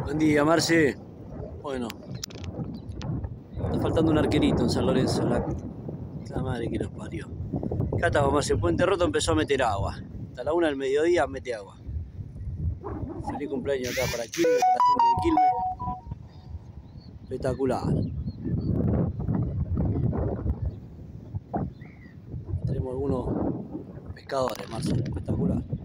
Buen día, Marce. Bueno, está faltando un arquerito en San Lorenzo, la madre que nos parió. Acá estaba Marce, Puente Roto empezó a meter agua. Hasta la 1 del mediodía mete agua. Feliz cumpleaños acá para Quilmes, para la gente de Quilmes. Espectacular. Tenemos algunos pescadores, Marce, espectacular.